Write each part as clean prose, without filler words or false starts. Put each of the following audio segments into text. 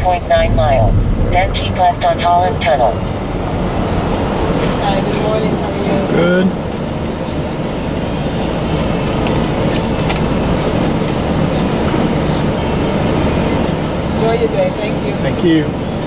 1.9 miles. Then keep left on Holland Tunnel. Hi, good morning. How are you? Good. Enjoy your day. Thank you. Thank you.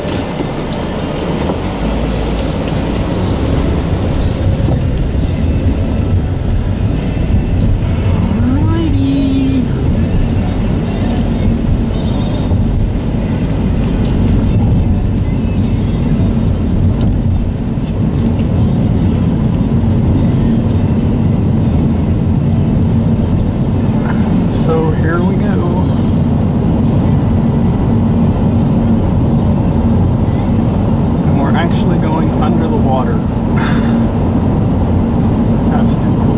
So here we go. And we're actually going under the water. That's too cool.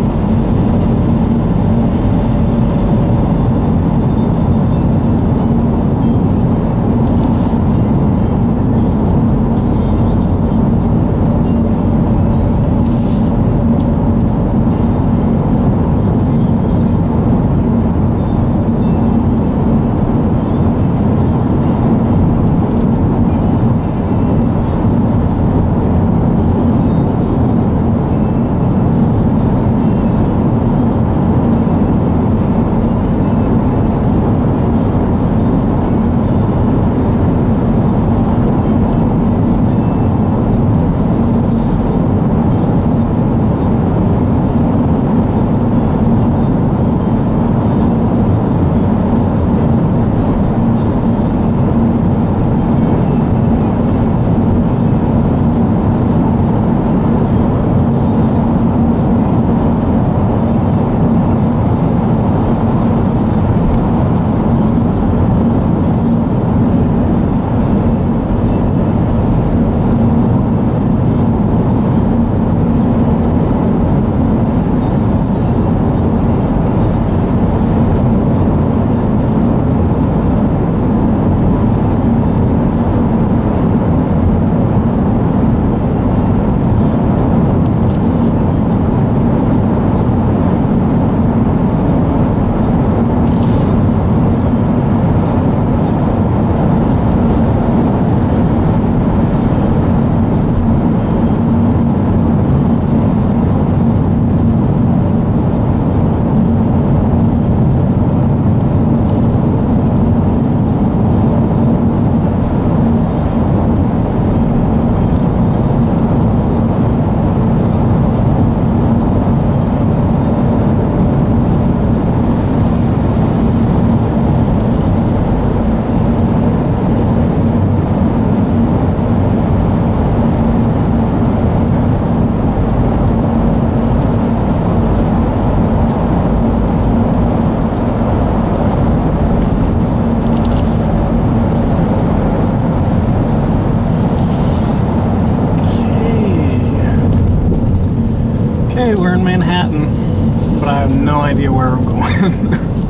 Okay, we're in Manhattan, but I have no idea where I'm going.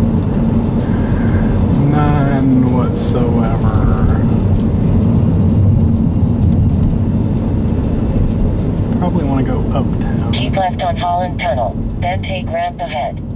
None whatsoever. Probably want to go uptown. Keep left on Holland Tunnel, then take ramp ahead.